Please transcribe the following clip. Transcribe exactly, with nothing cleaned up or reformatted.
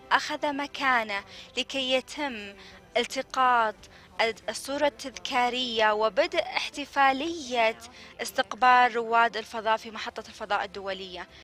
أخذ مكانه لكي يتم التقاط الصورة التذكارية وبدء احتفالية استقبال رواد الفضاء في محطة الفضاء الدولية.